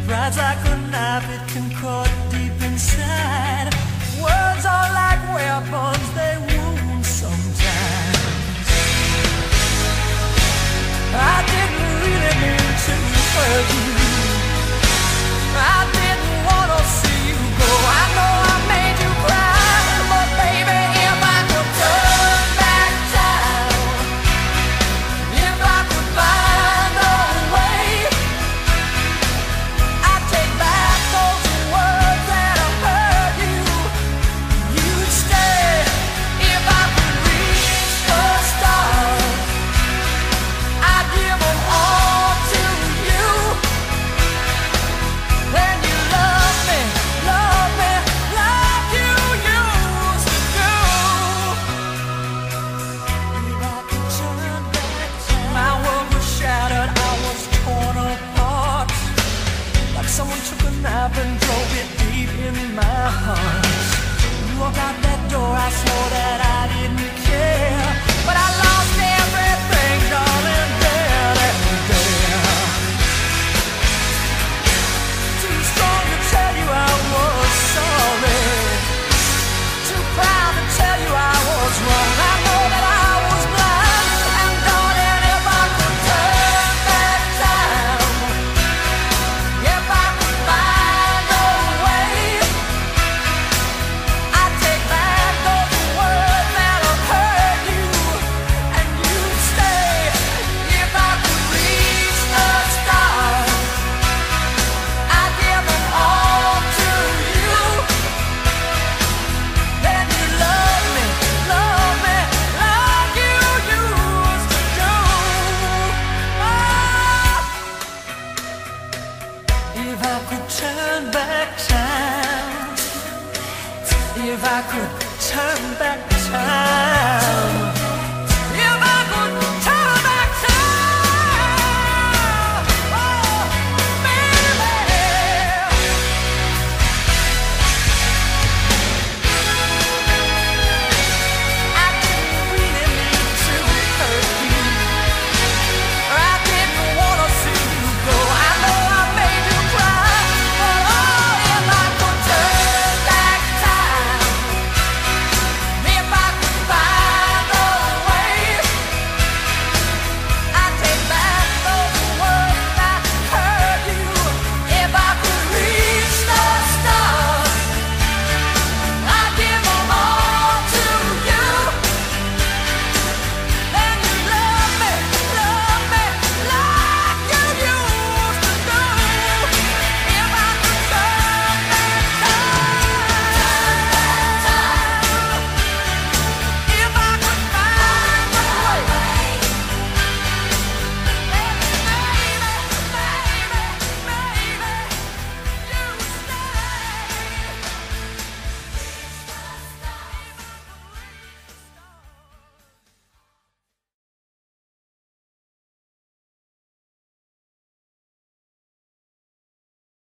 Pride's like a knife, it can cut deep inside. Words are like weapons, they wound sometimes. I didn't really mean to hurt you. I didn't want to see you go. I know I made you cry, but baby, if I could turn back time, if I could find a way, I'd take back those words that have hurt you. You'd stay. If I could reach the stars, I'd give them all to you. Then you love me, like you used to. If I could turn back time, my world was shattered, I was torn apart. Like someone took a knife and drove it deep in my heart. You walked out that door, I swore that